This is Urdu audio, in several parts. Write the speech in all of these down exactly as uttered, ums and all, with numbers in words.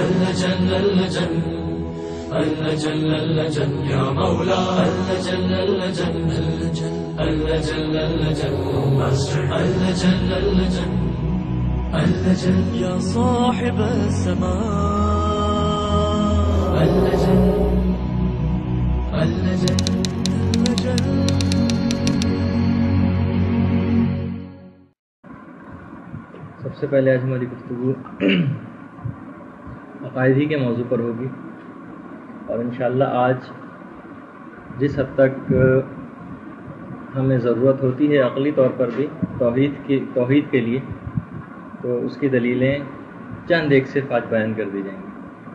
اللجن اللجن اللجن اللجن يا مولا اللجن اللجن اللجن اللجن اللجن اللجن اللجن يا صاحب السماء اللجن اللجن اللجن. سب سے پہلے آج ہماری گفتگو عقائدی کے موضوع پر ہوگی، اور انشاءاللہ آج جس حد تک ہمیں ضرورت ہوتی ہے عقلی طور پر بھی توحید کی توحید کے لیے، تو اس کی دلیلیں چند ایک صرف آج بیان کر دی جائیں گی۔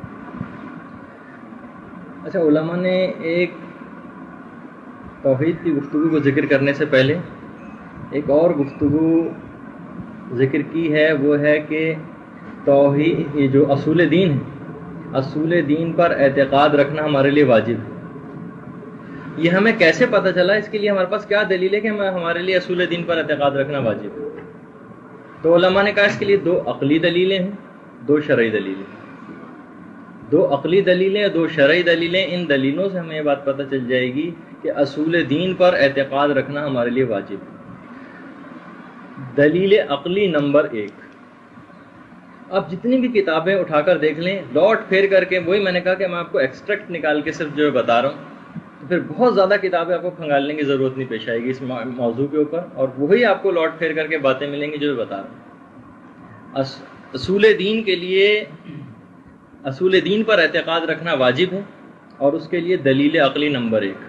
اچھا، علماء نے ایک توحید کی گفتگو کو ذکر کرنے سے پہلے ایک اور گفتگو ذکر کی ہے، وہ ہے کہ توحید یہ جو اصول دین ہے، اصول دین پر اعتقاد رکھنا ہمارے لیے واجب ہے۔ یہ ہمیں کیسے پتہ چلا؟ اس کے لیے ہمارے پاس کیا دلیل ہے کہ ہمارے لیے اصول دین پر اعتقاد رکھنا واجب ہے؟ تو علماء نے کہا اس کے لیے دو عقلی دلیلیں ہیں، دو شرعی دلیلیں۔ دو عقلی دلیلیں، دو شرعی دلیلیں، ان دلیلوں سے ہمیں یہ بات پتہ چل جائے گی کہ اصول دین پر اعتقاد رکھنا ہمارے لیے واجب ہے۔ دلیل عقلی نمبر ایک، آپ جتنی بھی کتابیں اٹھا کر دیکھ لیں، لوٹ پھیر کر کے، وہی میں نے کہا کہ میں آپ کو ایکسٹریکٹ نکال کے صرف جو بتا رہا ہوں، تو پھر بہت زیادہ کتابیں آپ کو کھنگالنے کی ضرورت نہیں پیش آئے گی اس موضوع کے اوپر، اور وہی آپ کو لوٹ پھیر کر کے باتیں ملیں گی جو بتا رہا ہوں۔ اصول دین کے لیے، اصول دین پر اعتقاد رکھنا واجب ہے، اور اس کے لیے دلیل عقلی نمبر ایک،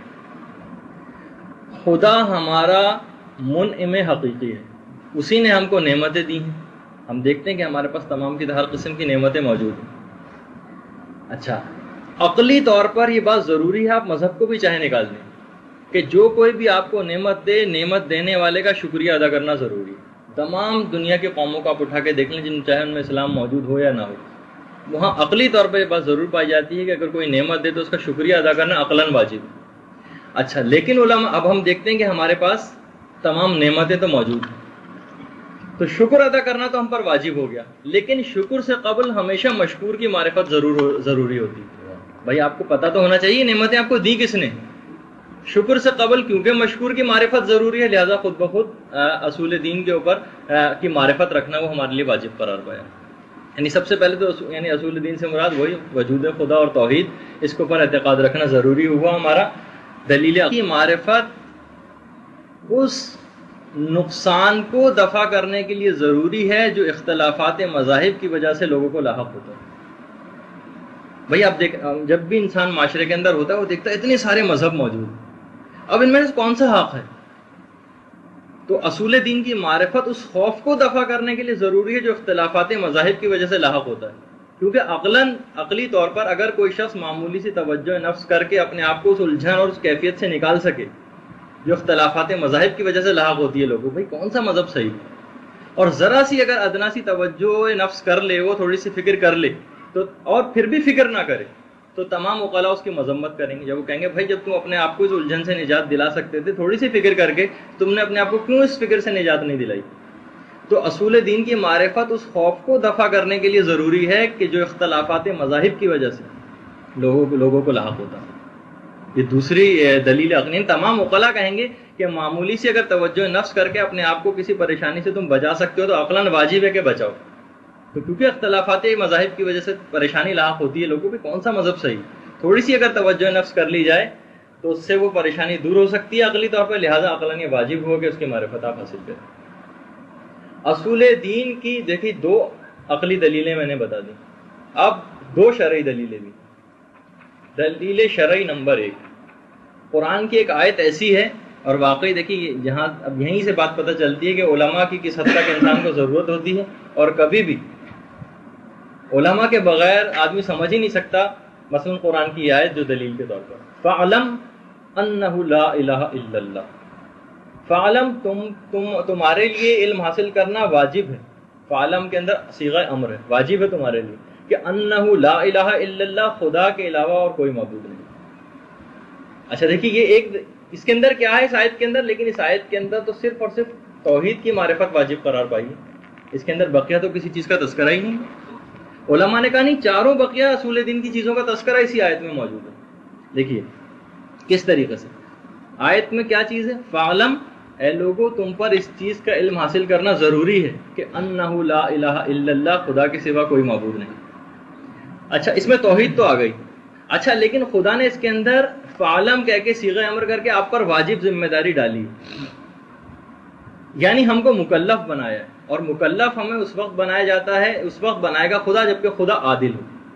خدا ہمارا منعم حقیقی ہے، اسی نے ہم کو نعمتیں دی ہیں۔ ہم دیکھتے ہیں کہ ہمارے پاس تمام کی ہر قسم کی نعمتیں موجود ہیں۔ اچھا، عقلی طور پر یہ بات ضروری ہے، آپ مذہب کو بھی چاہے نکال دیں، کہ جو کوئی بھی آپ کو نعمت دے، نعمت دینے والے کا شکریہ ادا کرنا ضروری ہے۔ تمام دنیا کے قوموں کو آپ اٹھا کے دیکھ لیں، جن چاہے ان میں اسلام موجود ہو یا نہ ہو، وہاں عقلی طور پر یہ بات ضرور پائی جاتی ہے کہ اگر کوئی نعمت دے تو اس کا شکریہ ادا کرنا عقلاً واجب ہے۔ اچھا، لیکن علماء اب ہم دیکھتے ہیں کہ ہمارے پاس تمام نعمتیں تو موجود ہیں، تو شکر ادا کرنا تو ہم پر واجب ہو گیا، لیکن شکر سے قبل ہمیشہ مشکور کی معرفت ضرور ضروری ہوتی ہے۔ بھائی آپ کو پتہ تو ہونا چاہیے نعمتیں آپ کو دی کس نے۔ شکر سے قبل کیونکہ مشکور کی معرفت ضروری ہے، لہذا خود بخود اصول دین کے اوپر کی معرفت رکھنا وہ ہمارے لیے واجب قرار پایا۔ یعنی سب سے پہلے تو یعنی اصول دین سے مراد وہی وجود خدا اور توحید، اس کے اوپر اعتقاد رکھنا ضروری ہوا ہمارا۔ دلیل کی معرفت اس نقصان کو دفع کرنے کے لیے ضروری ہے جو اختلافات مذاہب کی وجہ سے لوگوں کو لاحق ہوتا ہے۔ بھائی آپ دیکھ، جب بھی انسان معاشرے کے اندر ہوتا ہے وہ دیکھتا ہے اتنے سارے مذہب موجود ہیں، اب ان میں سے کون سا حق ہے؟ تو اصول دین کی معرفت اس خوف کو دفع کرنے کے لیے ضروری ہے جو اختلافات مذاہب کی وجہ سے لاحق ہوتا ہے، کیونکہ عقلاً عقلی طور پر اگر کوئی شخص معمولی سی توجہ نفس کر کے اپنے آپ کو اس الجھن اور اس کیفیت سے نکال سکے جو اختلافات مذاہب کی وجہ سے لاحق ہوتی ہے لوگوں، بھائی کون سا مذہب صحیح، اور ذرا سی اگر ادنا سی توجہ نفس کر لے، وہ تھوڑی سی فکر کر لے تو، اور پھر بھی فکر نہ کرے، تو تمام عقلاء اس کی مذمت کریں گے۔ جب وہ کہیں گے بھائی جب تم اپنے آپ کو اس الجھن سے نجات دلا سکتے تھے تھوڑی سی فکر کر کے، تم نے اپنے آپ کو کیوں اس فکر سے نجات نہیں دلائی؟ تو اصول دین کی معرفت اس خوف کو دفع کرنے کے لیے ضروری ہے کہ جو اختلافات مذاہب کی وجہ سے لوگوں کو لوگوں کو لاحق ہوتا ہے۔ یہ دوسری دلیل عقلی، تمام عقلاء کہیں گے کہ معمولی سی اگر توجہ نفس کر کے اپنے آپ کو کسی پریشانی سے تم بچا سکتے ہو تو عقلاً واجب ہے کہ بچاؤ۔ تو کیونکہ اختلافات مذاہب کی وجہ سے پریشانی لاحق ہوتی ہے لوگوں کو، کون سا مذہب صحیح، تھوڑی سی اگر توجہ نفس کر لی جائے تو اس سے وہ پریشانی دور ہو سکتی ہے عقلی طور پر، لہٰذا عقلاً یہ واجب ہو کہ اس کی معرفت آپ حاصل کریں۔ اصول دین کی دیکھیے دو عقلی دلیلیں میں نے بتا دی، اب دو شرعی دلیلیں بھی۔ دلیل شرعی نمبر ایک، قرآن کی ایک آیت ایسی ہے، اور واقعی دیکھیے جہاں اب یہیں سے بات پتہ چلتی ہے کہ علماء کی کس حد تک انسان کو ضرورت ہوتی ہے، اور کبھی بھی علماء کے بغیر آدمی سمجھ ہی نہیں سکتا۔ مثلا قرآن کی آیت جو دلیل کے طور پر، فَعْلَمْ أَنَّهُ لَا إِلَهَ إِلَّا اللَّهُ، فَعْلَمْ تم تم تمہارے لیے علم حاصل کرنا واجب ہے، فَعْلَمْ کے اندر صیغہ امر ہے، واجب ہے تمہارے لیے کہ أَنَّهُ لَا إِلَهَ إِلَّا اللَّهُ، خدا کے علاوہ اور کوئی معبود نہیں۔ اچھا دیکھیے یہ ایک اس کے اندر کیا ہے اس آیت کے اندر، لیکن اس آیت کے اندر تو صرف اور صرف توحید کی معرفت واجب قرار پائی ہے، اس کے اندر بقیہ تو کسی چیز کا تذکرہ ہی نہیں۔ علماء نے کہا نہیں، چاروں بقیہ اصول دین کی چیزوں کا تذکرہ اسی آیت میں موجود ہے۔ دیکھیے کس طریقے سے آیت میں کیا چیز ہے، فعلم، اے لوگوں تم پر اس چیز کا علم حاصل کرنا ضروری ہے کہ انہ لا الہ الا اللہ، خدا کے سوا کوئی معبود نہیں۔ اچھا اس میں توحید تو آ گئی، اچھا لیکن خدا نے اس کے اندر فعلم کہہ کے صیغہ امر کر کے آپ پر واجب ذمہ داری ڈالی، یعنی ہم کو مکلف بنایا ہے، اور مکلف ہمیں اس وقت بنایا جاتا ہے، اس وقت بنائے گا خدا جبکہ خدا عادل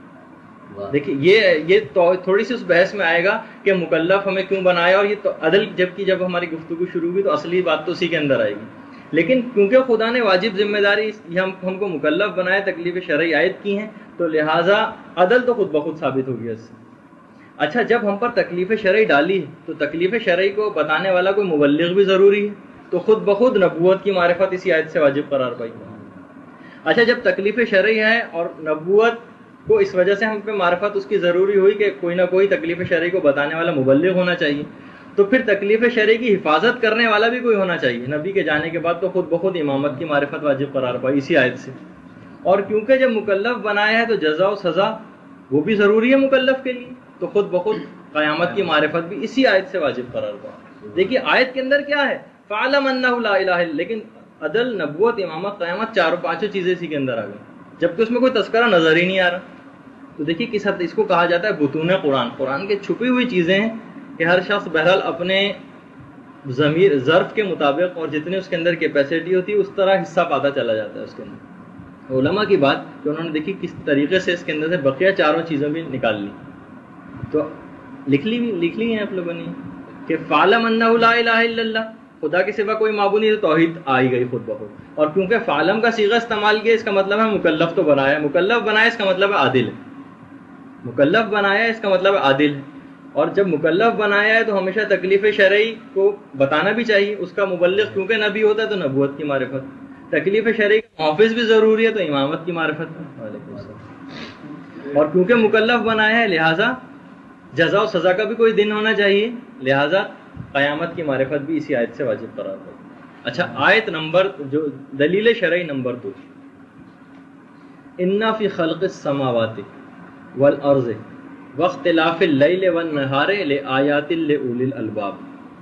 ہو۔ دیکھیے یہ یہ تھوڑی سی اس بحث میں آئے گا کہ مکلف ہمیں کیوں بنایا، اور یہ تو عدل، جبکہ جب ہماری گفتگو شروع ہوئی تو اصلی بات تو اسی کے اندر آئے گی، لیکن کیونکہ خدا نے واجب ذمہ داری ہم ہم کو مکلف بنائے، تکلیف شرعی عائد کی ہیں، تو لہٰذا عدل تو خود بخود ثابت ہو گیا اس سے۔ اچھا جب ہم پر تکلیف شرعی ڈالی ہے تو تکلیف شرعی کو بتانے والا کوئی مبلغ بھی ضروری ہے، تو خود بخود نبوت کی معرفت اسی آیت سے واجب قرار پائی۔ اچھا جب تکلیف شرعی ہے اور نبوت کو اس وجہ سے ہم پہ معرفت اس کی ضروری ہوئی کہ کوئی نہ کوئی تکلیف شرعی کو بتانے والا مبلغ ہونا چاہیے، تو پھر تکلیف شرعی کی حفاظت کرنے والا بھی کوئی ہونا چاہیے۔ نبی کے جانے کے بعد تو خود بخود امامت کی معرفت واجب قرار پائی اسی آیت سے، اور کیونکہ جب مکلف بنایا ہے تو جزا و سزا وہ بھی ضروری ہے مکلف کے لیے، تو خود بخود قیامت کی معرفت بھی اسی آیت سے واجب قرار پائی۔ دیکھیے آیت کے اندر کیا ہے، فعلم انہ لا الہ الا، لیکن عدل، نبوت، امامت، قیامت، چاروں پانچوں چیزیں اسی کے اندر آ گئی، جبکہ اس میں کوئی تذکرہ نظر ہی نہیں آ رہا۔ تو دیکھیے کس حد اس کو کہا جاتا ہے بطون قرآن، قرآن کے چھپی ہوئی چیزیں ہیں کہ ہر شخص بہرحال اپنے ضمیر ظرف کے مطابق اور جتنے اس کے اندر کیپیسٹی ہوتی ہے اس طرح حصہ پاتا چلا جاتا ہے اس کے اندر۔ علماء کی بات کہ انہوں نے دیکھی کس طریقے سے اس کے اندر سے بقیہ چاروں چیزیں بھی نکال لی، تو لکھ لی بھی لکھ لی ہیں آپ لوگوں نے کہ فعلم انہ لا الہ الا اللہ، خدا کے سوا کوئی معبود نہیں، تو توحید آئی گئی خود بخود۔ اور کیونکہ فعلم کا صیغہ استعمال کیا، اس کا مطلب ہے مکلف تو بنایا، مکلف بنایا اس کا مطلب ہے عادل ہے، مکلف بنایا اس کا مطلب ہے عادل ہے، اور جب مکلف بنایا ہے تو ہمیشہ تکلیف شرعی کو بتانا بھی چاہیے، اس کا مبلغ کیونکہ نبی ہوتا ہے تو نبوت کی معرفت، تکلیف شرعی کا حافظ بھی ضروری ہے تو امامت کی معرفت۔ وعلیکم السلام۔ اور کیونکہ مکلف بنایا ہے لہٰذا جزا و سزا کا بھی کوئی دن ہونا چاہیے، لہٰذا قیامت کی معرفت بھی اسی آیت سے واجب قرار پائی۔ اچھا آیت نمبر جو دلیل شرعی نمبر دو، انا فی خلق السماوات والارض واختلاف اللیل والنہار لآیات لأولی الالباب۔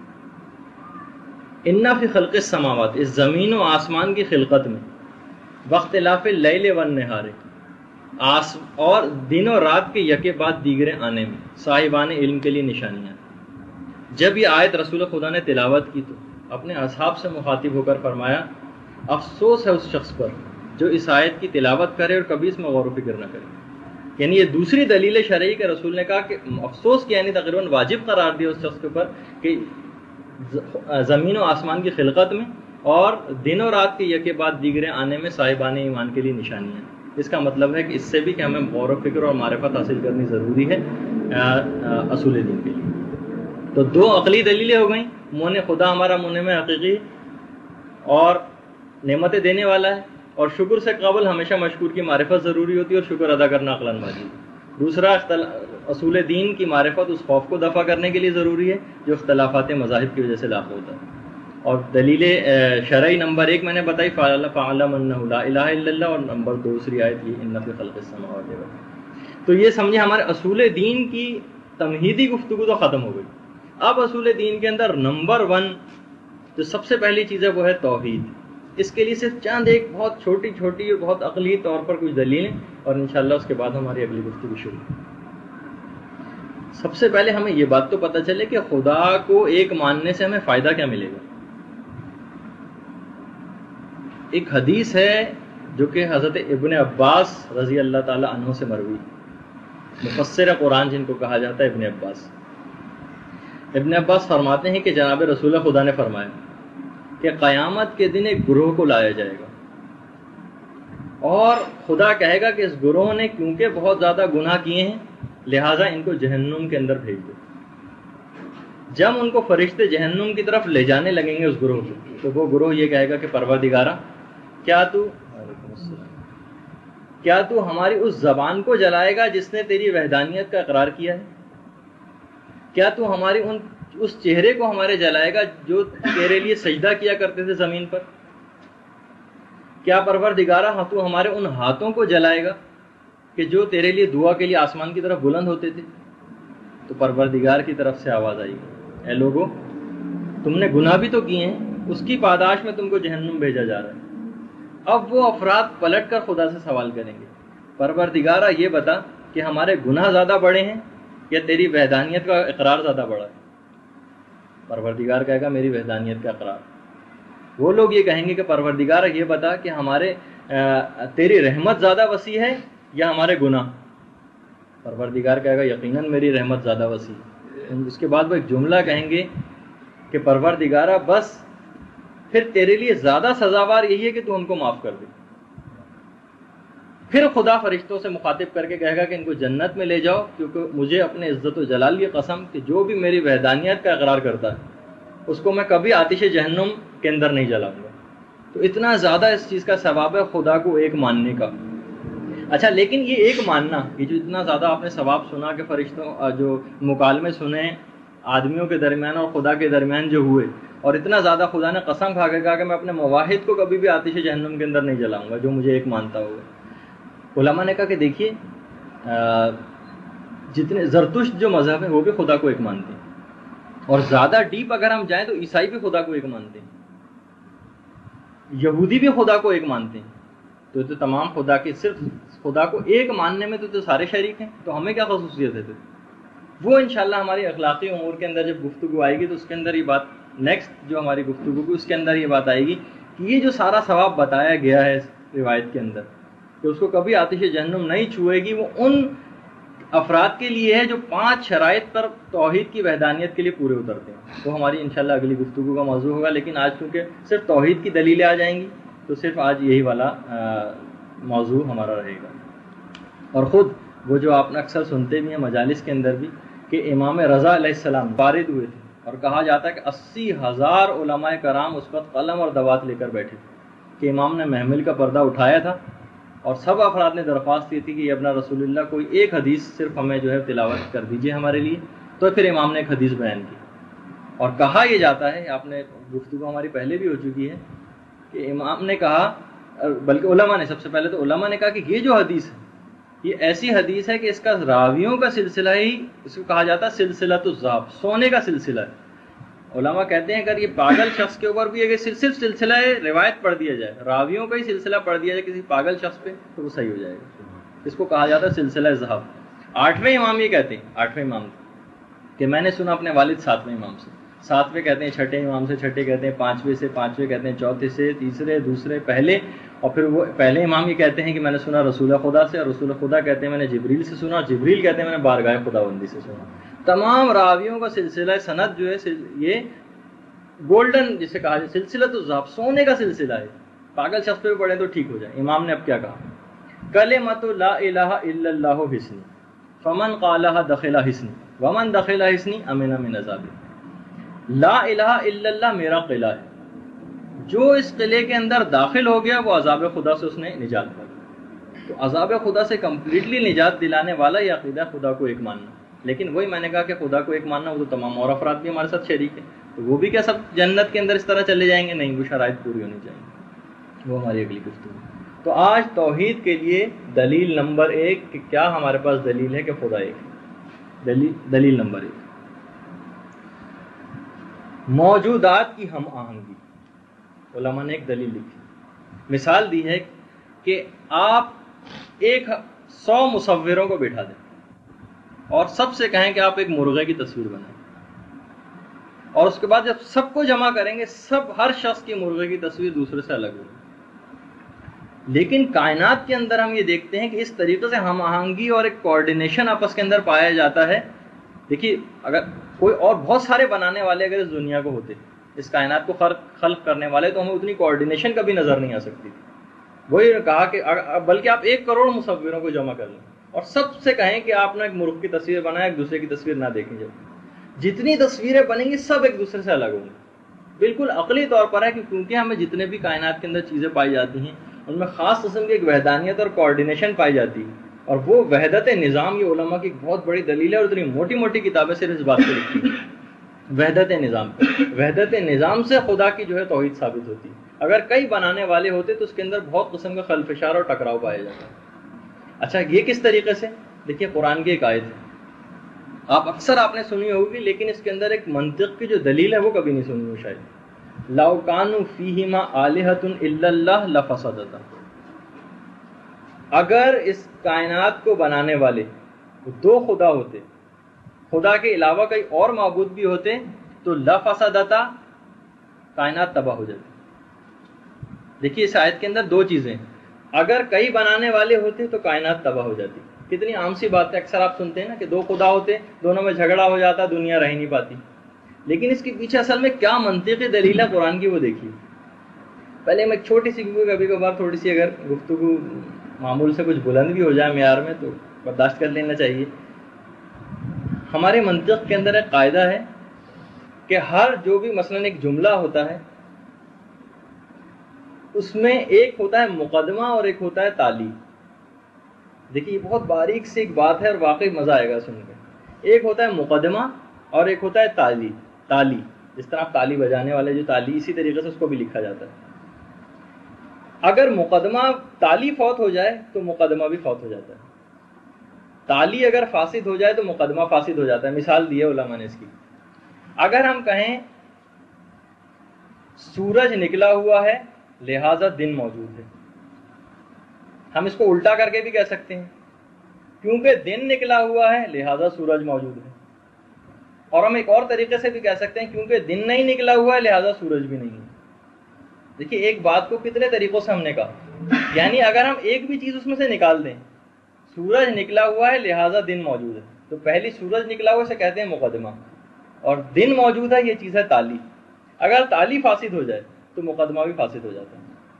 انا فی خلق السماوات، اس زمین و آسمان کی خلقت میں، واختلاف اللیل والنہار، آس اور دن و رات کے یکے بعد دیگرے آنے میں، صاحبان علم کے لیے نشانیاں۔ جب یہ آیت رسول خدا نے تلاوت کی تو اپنے اصحاب سے مخاطب ہو کر فرمایا افسوس ہے اس شخص پر جو اس آیت کی تلاوت کرے اور کبھی اس میں غور و فکر نہ کرے۔ یعنی یہ دوسری دلیل شرعی کے رسول نے کہا کہ افسوس کیا، یعنی تقریباً واجب قرار دیا اس شخص کے اوپر کہ زمین و آسمان کی خلقت میں اور دن و رات کے یکے بعد دیگرے آنے میں صاحبان ایمان کے لیے نشانیاں۔ اس کا مطلب ہے کہ اس سے بھی کہ ہمیں غور و فکر اور معرفت حاصل کرنی ضروری ہے اصول دین کے لیے۔ تو دو عقلی دلیلیں ہو گئیں، مون خدا ہمارا منعم حقیقی اور نعمتیں دینے والا ہے، اور شکر سے قبل ہمیشہ مشکور کی معرفت ضروری ہوتی ہے اور شکر ادا کرنا عقلاً واجب۔ دوسرا اصول دین کی معرفت اس خوف کو دفع کرنے کے لیے ضروری ہے جو اختلافات مذاہب کی وجہ سے لاحق ہوتا ہے۔ اور دلیل شرعی نمبر ایک میں نے بتائی فعلم انہ لا الہ الا اللہ، اور نمبر دوسری آیت یہ ان فی خلق السماوات والارض۔ تو یہ سمجھے ہمارے اصول دین کی تمہیدی گفتگو تو ختم ہو گئی۔ اب اصول دین کے اندر نمبر ون جو سب سے پہلی چیز ہے وہ ہے توحید۔ اس کے لیے صرف چند ایک بہت چھوٹی چھوٹی اور بہت عقلی طور پر کچھ دلیلیں، اور انشاءاللہ اس کے بعد ہماری اگلی گفتگو شروع۔ سب سے پہلے ہمیں یہ بات تو پتہ چلے کہ خدا کو ایک ماننے سے ہمیں فائدہ کیا ملے گا۔ ایک حدیث ہے جو کہ حضرت ابن عباس رضی اللہ تعالی عنہ سے مروی، مفسر قرآن جن کو کہا جاتا ہے ابن عباس۔ ابن عباس فرماتے ہیں کہ جناب رسول خدا نے فرمایا کہ قیامت کے دن ایک گروہ کو لایا جائے گا، اور خدا کہے گا کہ اس گروہ نے کیونکہ بہت زیادہ گناہ کیے ہیں لہٰذا ان کو جہنم کے اندر بھیج دو۔ جب ان کو فرشتے جہنم کی طرف لے جانے لگیں گے اس گروہ کو، تو وہ گروہ یہ کہے گا کہ پروردگارا کیا تو کیا تو ہماری اس زبان کو جلائے گا جس نے تیری وحدانیت کا اقرار کیا ہے؟ کیا تو ہماری ان اس چہرے کو ہمارے جلائے گا جو تیرے لیے سجدہ کیا کرتے تھے زمین پر؟ کیا پروردگارا ہاں تو ہمارے ان ہاتھوں کو جلائے گا کہ جو تیرے لیے دعا کے لیے آسمان کی طرف بلند ہوتے تھے، تو پروردگار کی طرف سے آواز آئی گی، اے لوگو تم نے گناہ بھی تو کیے ہیں، اس کی پاداش میں تم کو جہنم بھیجا جا رہا ہے۔ اب وہ افراد پلٹ کر خدا سے سوال کریں گے، پروردگارہ یہ بتا کہ ہمارے گناہ زیادہ بڑے ہیں یا تیری وحدانیت کا اقرار زیادہ بڑا ہے؟ پروردگار کہے گا میری وحدانیت کا اقرار۔ وہ لوگ یہ کہیں گے کہ پروردگارہ یہ بتا کہ ہمارے تیری رحمت زیادہ وسیع ہے یا ہمارے گناہ؟ پروردگار کہے گا یقیناً میری رحمت زیادہ وسیع ہے۔ اس کے بعد وہ ایک جملہ کہیں گے کہ پروردگارہ بس پھر تیرے لیے زیادہ سزاوار یہی ہے کہ تو ہم کو معاف کر دے۔ پھر خدا فرشتوں سے مخاطب کر کے کہے گا کہ ان کو جنت میں لے جاؤ، کیونکہ مجھے اپنے عزت و جلال کی قسم کہ جو بھی میری وحدانیت کا اقرار کرتا ہے اس کو میں کبھی آتش جہنم کے اندر نہیں جلاؤں گا۔ تو اتنا زیادہ اس چیز کا ثواب ہے خدا کو ایک ماننے کا۔ اچھا، لیکن یہ ایک ماننا، یہ جو اتنا زیادہ آپ نے ثواب سنا کہ فرشتوں جو مکالمے سنے آدمیوں کے درمیان اور خدا کے درمیان جو ہوئے، اور اتنا زیادہ خدا نے قسم کھا کے کہا کہ میں اپنے مواحد کو کبھی بھی آتش جہنم کے اندر نہیں جلاؤں گا جو مجھے ایک مانتا ہوگا۔ علماء نے کہا کہ دیکھیے جتنے زرتشت جو مذہب ہے وہ بھی خدا کو ایک مانتے ہیں، اور زیادہ ڈیپ اگر ہم جائیں تو عیسائی بھی خدا کو ایک مانتے ہیں، یہودی بھی خدا کو ایک مانتے ہیں۔ تو تو تمام خدا کے صرف خدا کو ایک ماننے میں تو تو سارے شریک ہیں، تو ہمیں کیا خصوصیت ہے؟ تو وہ انشاءاللہ ہماری اخلاقی امور کے اندر جب گفتگو آئے گی تو اس کے اندر یہ بات، نیکسٹ جو ہماری گفتگو کی اس کے اندر یہ بات آئے گی کہ یہ جو سارا ثواب بتایا گیا ہے اس روایت کے اندر کہ اس کو کبھی آتش جہنم نہیں چھوئے گی، وہ ان افراد کے لیے ہے جو پانچ شرائط پر توحید کی وحدانیت کے لیے پورے اترتے ہیں۔ وہ ہماری انشاءاللہ اگلی گفتگو کا موضوع ہوگا، لیکن آج چونکہ صرف توحید کی دلیلیں آ جائیں گی تو صرف آج یہی والا موضوع ہمارا رہے گا۔ اور خود وہ جو آپ نے اکثر سنتے بھی ہیں مجالس کے اندر بھی کہ امام رضا علیہ السلام وارد ہوئے تھے، اور کہا جاتا ہے کہ اسی ہزار علماء کرام اس وقت قلم اور دوات لے کر بیٹھے تھے کہ امام نے محمل کا پردہ اٹھایا تھا، اور سب افراد نے درخواست کی تھی کہ یہ ابنا رسول اللہ کوئی ایک حدیث صرف ہمیں جو ہے تلاوت کر دیجئے ہمارے لیے۔ تو پھر امام نے ایک حدیث بیان کی، اور کہا یہ جاتا ہے، آپ نے گفتگو ہماری پہلے بھی ہو چکی ہے کہ امام نے کہا، بلکہ علماء نے، سب سے پہلے تو علماء نے کہا کہ یہ جو حدیث ہے یہ ایسی حدیث ہے کہ اس کا راویوں کا سلسلہ ہی اس کو کہا جاتا ہے سلسلۃ الذہب، سونے کا سلسلہ ہے۔ علماء کہتے ہیں اگر یہ پاگل شخص کے اوپر بھی اگر صرف سلسلہ روایت پڑھ دیا جائے، راویوں کا ہی سلسلہ پڑھ دیا جائے کسی پاگل شخص پہ تو وہ صحیح ہو جائے گا۔ اس کو کہا جاتا ہے سلسلہ ذہب۔ آٹھویں امام یہ کہتے ہیں، آٹھویں امام کہ میں نے سنا اپنے والد ساتویں امام سے، ساتویں کہتے ہیں چھٹے امام سے، چھٹے کہتے ہیں پانچویں سے، پانچویں کہتے ہیں چوتھے سے، تیسرے، دوسرے، پہلے، اور پھر وہ پہلے امام یہ کہتے ہیں کہ میں نے سنا رسول خدا سے، اور رسول خدا کہتے ہیں میں نے جبریل سے سنا، اور جبریل کہتے ہیں میں نے بارگاہ خداوندی سے سنا۔ تمام راویوں کا سلسلہ سند جو ہے یہ گولڈن جسے کہا جائے سلسلۃ الذہب، سونے کا سلسلہ ہے۔ پاگل شخص پہ پڑھیں تو ٹھیک ہو جائے۔ امام نے اب کیا کہا؟ کلمۃ لا الہ الا اللہ حسنی فمن قالها دخل حسنی ومن دخل حسنی امن من عذاب۔ لا الہ الا اللہ میرا قلعہ ہے، جو اس قلعے کے اندر داخل ہو گیا وہ عذاب خدا سے اس نے نجات پا لی۔ تو عذاب خدا سے کمپلیٹلی نجات دلانے والا یہ عقیدہ خدا کو ایک ماننا۔ لیکن وہی میں نے کہا کہ خدا کو ایک ماننا وہ تو تمام اور افراد بھی ہمارے ساتھ شریک ہیں، تو وہ بھی کیا سب جنت کے اندر اس طرح چلے جائیں گے؟ نہیں، وہ شرائط پوری ہونی چاہیے، وہ ہماری اگلی گفتگو۔ تو آج توحید کے لیے دلیل نمبر ایک کہ کیا ہمارے پاس دلیل ہے کہ خدا ایک ہے۔ دلیل دلیل نمبر ایک، موجودات کی ہم آہنگی۔ علماء نے ایک دلیل لکھی، مثال دی ہے کہ آپ ایک سو مصوروں کو بٹھا دیں اور سب سے کہیں کہ آپ ایک مرغے کی تصویر بنائیں، اور اس کے بعد جب سب کو جمع کریں گے سب ہر شخص کی مرغے کی تصویر دوسرے سے الگ ہوگی۔ لیکن کائنات کے اندر ہم یہ دیکھتے ہیں کہ اس طریقے سے ہم آہنگی اور ایک کوارڈینیشن آپس کے اندر پایا جاتا ہے۔ دیکھیے اگر کوئی اور بہت سارے بنانے والے اگر اس دنیا کو ہوتے، اس کائنات کو خلق کرنے والے، تو ہمیں اتنی کوارڈینیشن کبھی نظر نہیں آ سکتی تھی۔ وہی کہا کہ بلکہ آپ ایک کروڑ مصوروں کو جمع کر لیں اور سب سے کہیں کہ آپ نے ایک مرغ کی تصویر بنائیں، ایک دوسرے کی تصویر نہ دیکھیں، جب جتنی تصویریں بنیں گی سب ایک دوسرے سے الگ ہوں گی۔ بالکل عقلی طور پر ہے کہ کیونکہ ہمیں جتنے بھی کائنات کے اندر چیزیں پائی جاتی ہیں ان میں خاص قسم کی ایک وحدانیت اور کوارڈینیشن پائی جاتی ہے، اور وہ وحدت نظام یہ علماء کی بہت بڑی دلیل ہے، اور اتنی موٹی موٹی کتابیں صرف اس بات سے لکھی ہیں وحدت نظام۔ وحدت نظام سے خدا کی جو ہے توحید ثابت ہوتی ہے۔ اگر کئی بنانے والے ہوتے تو اس کے اندر بہت قسم کا خلفشار اور ٹکراؤ پایا جاتا ہے۔ اچھا یہ کس طریقے سے؟ دیکھیے قرآن کی ایک آیت ہے، آپ اکثر آپ نے سنی ہوگی، لیکن اس کے اندر ایک منطق کی جو دلیل ہے وہ کبھی نہیں سنی ہو شاید. لَوْ كَانُوا فِيهِمَا آلِهَةٌ إِلَّا اللَّهُ لَفَسَدَتَا. اگر اس کائنات کو بنانے والے دو خدا ہوتے، خدا کے علاوہ کئی اور معبود بھی ہوتے، تو لفسدتا، کائنات تباہ ہو جاتی. دیکھیے اس آیت کے اندر دو چیزیں، اگر کئی بنانے والے ہوتے تو کائنات تباہ ہو جاتی. کتنی عام سی بات ہے، اکثر آپ سنتے ہیں نا کہ دو خدا ہوتے، دونوں میں جھگڑا ہو جاتا، دنیا رہ نہیں پاتی. لیکن اس کے پیچھے اصل میں کیا منطقی دلیل ہے قرآن کی وہ دیکھیے. پہلے میں ایک چھوٹی سی کبھی کبھار تھوڑی سی اگر گفتگو معمول سے کچھ بلند بھی ہو جائے معیار میں تو برداشت کر لینا چاہیے. ہمارے منطق کے اندر ایک قاعدہ ہے کہ ہر جو بھی مثلا ایک جملہ ہوتا ہے اس میں ایک ہوتا ہے مقدمہ اور ایک ہوتا ہے تالی. دیکھیے یہ بہت باریک سی ایک بات ہے اور واقعی مزہ آئے گا سن کے. ایک ہوتا ہے مقدمہ اور ایک ہوتا ہے تالی. تالی جس طرح آپ تالی بجانے والے جو تالی، اسی طریقے سے اس کو بھی لکھا جاتا ہے. اگر مقدمہ تالی فوت ہو جائے تو مقدمہ بھی فوت ہو جاتا ہے. تالی اگر فاسد ہو جائے تو مقدمہ فاسد ہو جاتا ہے. مثال دی ہے علماء نے اس کی. اگر ہم کہیں سورج نکلا ہوا ہے لہذا دن موجود ہے، ہم اس کو الٹا کر کے بھی کہہ سکتے ہیں، کیونکہ دن نکلا ہوا ہے لہذا سورج موجود ہے. اور ہم ایک اور طریقے سے بھی کہہ سکتے ہیں کیونکہ دن نہیں نکلا ہوا ہے لہذا سورج بھی نہیں ہے. دیکھیے ایک بات کو کتنے طریقوں سے ہم نے کہا، یعنی اگر ہم ایک بھی چیز اس میں سے نکال دیں، سورج نکلا ہوا ہے لہذا دن موجود ہے، تو پہلی سورج نکلا ہوا اسے کہتے ہیں مقدمہ، اور دن موجود ہے یہ چیز ہے تالی. اگر تالی فاسد ہو جائے تو مقدمہ بھی فاسد ہو جاتا ہے.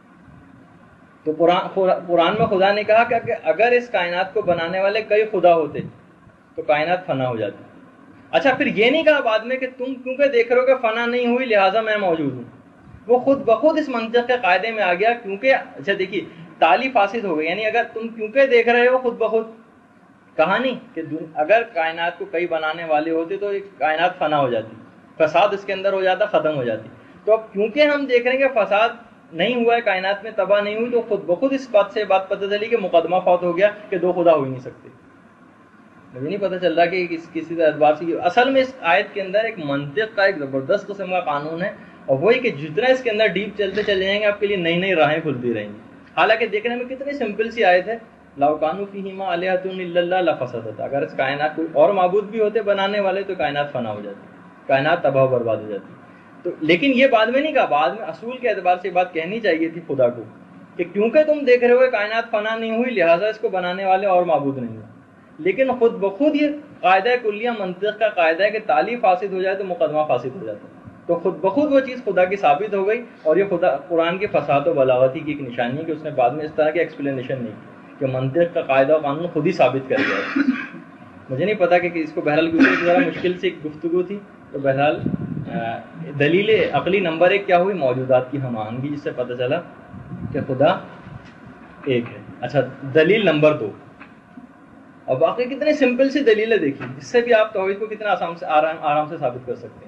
تو قرآن میں خدا نے کہا کہ اگر اس کائنات کو بنانے والے کئی خدا ہوتے تو کائنات فنا ہو جاتی. اچھا پھر یہ نہیں کہا بعد میں کہ تم کیونکہ دیکھ رہے ہو کہ فنا نہیں ہوئی لہٰذا میں موجود ہوں. وہ خود بخود اس منطق کے قاعدے میں آ گیا، کیونکہ اچھا دیکھیے تالی فاسد ہو گئی، یعنی اگر تم کیونکہ دیکھ رہے ہو خود بخود کہا نہیں کہ اگر کائنات کو کئی بنانے والے ہوتے تو کائنات فنا ہو جاتی، فساد اس کے اندر ہو جاتا، ختم ہو جاتی. تو اب کیونکہ ہم دیکھ رہے ہیں کہ فساد نہیں ہوا ہے، کائنات میں تباہ نہیں ہوئی، تو خود بخود اس بات سے بات پتہ چلی کہ مقدمہ فوت ہو گیا کہ دو خدا ہو ہی نہیں سکتے. مجھے نہیں پتہ چل رہا کہ کس کسی اعتبار سے اصل میں اس آیت کے اندر ایک منطق کا ایک زبردست قسم کا قانون ہے، اور وہی کہ جتنا اس کے اندر ڈیپ چلتے چلے جائیں گے آپ کے لیے نئی نئی راہیں کھلتی رہیں گی. حالانکہ دیکھنے میں کتنی سمپل سی آیت ہے، لَوْ كَانُوا فِيهِمَا آلِهَةٌ إِلَّا اللَّهُ لَفَسَدَتْ. اگر اس کائنات کوئی اور معبود بھی ہوتے بنانے والے تو کائنات فنا ہو جاتی، کائنات تباہ و برباد ہو جاتی. تو لیکن یہ بعد میں نہیں کہا، بعد میں اصول کے اعتبار سے بات کہنی چاہیے تھی خدا کو کہ کیونکہ تم دیکھ رہے ہو کائنات فنا نہیں ہوئی لہٰذا اس کو بنانے والے اور معبود نہیں ہوئے. لیکن خود بخود یہ قاعدہ کلیہ منطق کا قاعدہ ہے کہ تالی فاسد ہو جائے تو مقدمہ فاسد ہو جاتا ہے. تو خود بخود وہ چیز خدا کی ثابت ہو گئی، اور یہ خدا قرآن کی فصاحت و بلاغتی کی ایک نشانی ہے کہ اس نے بعد میں اس طرح کی ایکسپلینیشن نہیں کی کہ منطق کا قاعدہ و قانون خود ہی ثابت کر گیا. مجھے نہیں پتا کہ اس کو بہرحال کیونکہ ذرا مشکل سے ایک گفتگو تھی، تو بہرحال دلیل عقلی نمبر ایک کیا ہوئی؟ موجودات کی ہم آہنگی، جس سے پتہ چلا کہ خدا ایک ہے. اچھا دلیل نمبر دو، اب واقعی کتنے سمپل سی دلیل ہے دیکھیے، جس سے بھی آپ توحید کو کتنا آسان سے آرام آرام سے ثابت کر سکتے ہیں.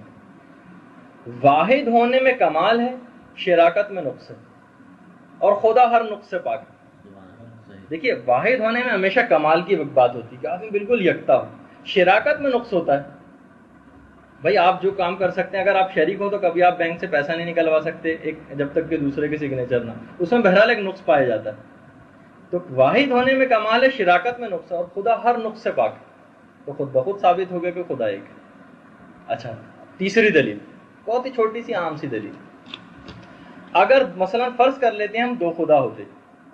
واحد ہونے میں کمال ہے، شراکت میں نقص ہے، اور خدا ہر نقص سے پاک ہے. دیکھیے واحد ہونے میں ہمیشہ کمال کی بات ہوتی ہے کہ آدمی بالکل یکتا ہو. شراکت میں نقص ہوتا ہے، بھائی آپ جو کام کر سکتے ہیں اگر آپ شریک ہو تو کبھی آپ بینک سے پیسہ نہیں نکلوا سکتے ایک جب تک کہ دوسرے کے سگنیچر نہ، اس میں بہرحال ایک نقص پایا جاتا ہے. تو واحد ہونے میں کمال ہے، شراکت میں نقص ہے، اور خدا ہر نقص سے پاک ہے. تو خود بخود ثابت ہو گیا کہ خدا ایک ہے. اچھا تیسری دلیل، بہت ہی چھوٹی سی عام سی دلیل. اگر مثلا فرض کر لیتے ہیں ہم دو خدا ہوتے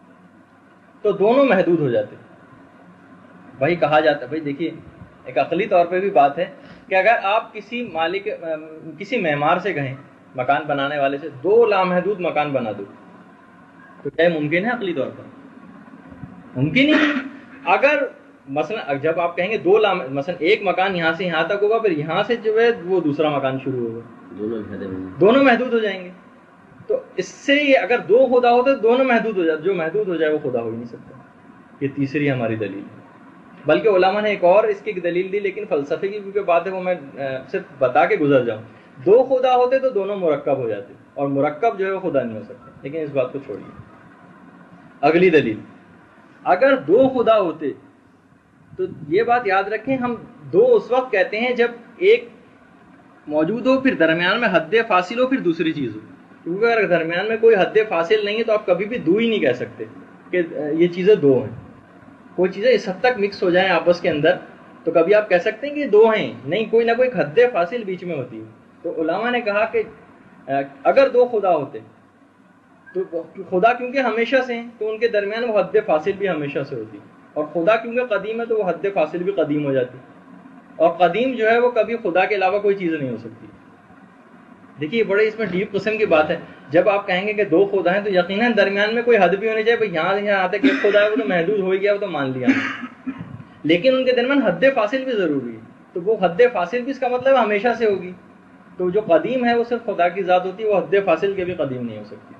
تو دونوں محدود ہو جاتے. بھائی کہا جاتا ہے، بھائی دیکھیے ایک عقلی طور پہ بھی بات ہے کہ اگر آپ کسی مالک کسی معمار سے کہیں، مکان بنانے والے سے، دو لامحدود مکان بنا دو، تو کیا ممکن ہے؟ عقلی طور پر ممکن ہی نہیں. اگر مثلا جب آپ کہیں گے دو لام مثلا ایک مکان یہاں سے یہاں تک ہوگا، پھر یہاں سے جو ہے وہ دوسرا مکان شروع ہوگا، دونوں محدود ہو جائیں گے. تو اس سے یہ اگر دو خدا ہوتے تو دونوں محدود ہو جاتے، جو محدود ہو جائے وہ خدا ہو ہی نہیں سکتا. یہ تیسری ہماری دلیل ہے. بلکہ علماء نے ایک اور اس کی دلیل دی، لیکن فلسفے کی کیونکہ بات ہے وہ میں صرف بتا کے گزر جاؤں. دو خدا ہوتے تو دونوں مرکب ہو جاتے، اور مرکب جو ہے وہ خدا نہیں ہو سکتا. لیکن اس بات کو چھوڑیے. اگلی دلیل، اگر دو خدا ہوتے تو یہ بات یاد رکھیں، ہم دو اس وقت کہتے ہیں جب ایک موجود ہو، پھر درمیان میں حد فاصل ہو، پھر دوسری چیز ہو. کیونکہ اگر درمیان میں کوئی حد فاصل نہیں ہے تو آپ کبھی بھی دو ہی نہیں کہہ سکتے کہ یہ چیزیں دو ہیں. کوئی چیزیں اس حد تک مکس ہو جائیں آپس کے اندر تو کبھی آپ کہہ سکتے ہیں کہ یہ دو ہیں، نہیں، کوئی نہ کوئی حد فاصل بیچ میں ہوتی ہے. تو علماء نے کہا کہ اگر دو خدا ہوتے تو خدا کیونکہ ہمیشہ سے ہیں تو ان کے درمیان وہ حد فاصل بھی ہمیشہ سے ہوتی، اور خدا کیونکہ قدیم ہے تو وہ حد فاصل بھی قدیم ہو جاتی، اور قدیم جو ہے وہ کبھی خدا کے علاوہ کوئی چیز نہیں ہو سکتی. دیکھیے بڑے اس میں ڈیپ قسم کی بات ہے. جب آپ کہیں گے کہ دو خدا ہیں تو یقیناً درمیان میں کوئی حد بھی ہونی چاہیے. بھائی یہاں یہاں آتے کہ ایک خدا ہے وہ تو محدود ہو گیا، وہ تو مان لیا، لیکن ان کے درمیان حد فاصل بھی ضروری ہے. تو وہ حد فاصل بھی اس کا مطلب ہمیشہ سے ہوگی. تو جو قدیم ہے وہ صرف خدا کی ذات ہوتی ہے، وہ حد فاصل کے بھی قدیم نہیں ہو سکتی.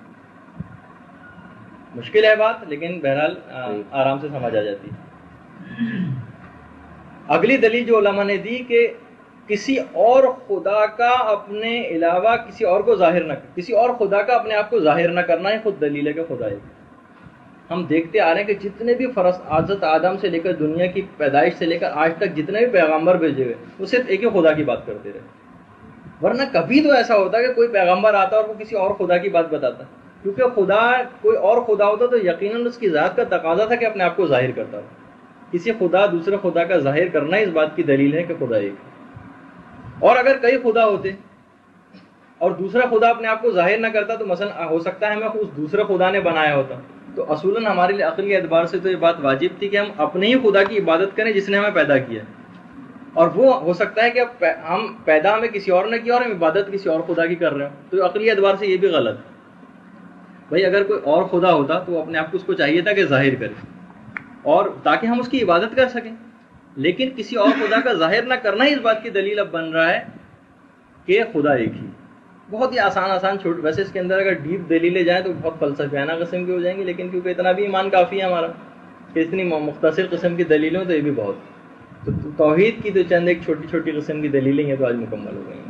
مشکل ہے بات، لیکن بہرحال آرام سے سمجھ آ جاتی ہے. اگلی دلیل جو علماء نے دی کہ کسی اور خدا کا اپنے علاوہ کسی اور کو ظاہر نہ کسی اور خدا کا اپنے آپ کو ظاہر نہ کرنا ہے خود دلیل ہے کہ خدا ہے. ہم دیکھتے آ رہے ہیں کہ جتنے بھی فرض حضرت آدم سے لے کر دنیا کی پیدائش سے لے کر آج تک جتنے بھی پیغمبر بھیجے ہوئے وہ صرف ایک ہی خدا کی بات کرتے رہے. ورنہ کبھی تو ایسا ہوتا کہ کوئی پیغمبر آتا اور وہ کسی اور خدا کی بات بتاتا، کیونکہ خدا کوئی اور خدا ہوتا تو یقیناً اس کی ذات کا تقاضا تھا کہ اپنے آپ کو ظاہر کرتا ہو. کسی خدا دوسرے خدا کا ظاہر کرنا اس بات کی دلیل ہے کہ خدا ایک ہے. اور اگر کئی خدا ہوتے اور دوسرا خدا اپنے آپ کو ظاہر نہ کرتا تو مثلا ہو سکتا ہے ہمیں اس دوسرے خدا نے بنایا ہوتا، تو اصولاً ہمارے لیے عقلی اعتبار سے تو یہ بات واجب تھی کہ ہم اپنے ہی خدا کی عبادت کریں جس نے ہمیں پیدا کیا. اور وہ ہو سکتا ہے کہ ہم پیدا ہمیں کسی اور نے کیا اور ہم عبادت کسی اور خدا کی کر رہے ہوں، تو عقلی اعتبار سے یہ بھی غلط ہے. بھائی اگر کوئی اور خدا ہوتا تو وہ اپنے آپ کو اس کو چاہیے تھا کہ ظاہر کرے، اور تاکہ ہم اس کی عبادت کر سکیں. لیکن کسی اور خدا کا ظاہر نہ کرنا ہی اس بات کی دلیل اب بن رہا ہے کہ خدا ایک ہی. بہت ہی آسان آسان چھوٹ، ویسے اس کے اندر اگر ڈیپ دلیلیں جائیں تو بہت فلسفیانہ قسم کی ہو جائیں گی، لیکن کیونکہ اتنا بھی ایمان کافی ہے ہمارا کہ اتنی مختصر قسم کی دلیلیں تو یہ بھی بہت. تو توحید کی تو چند ایک چھوٹی چھوٹی قسم کی دلیلیں ہیں تو آج مکمل ہو گئی ہیں.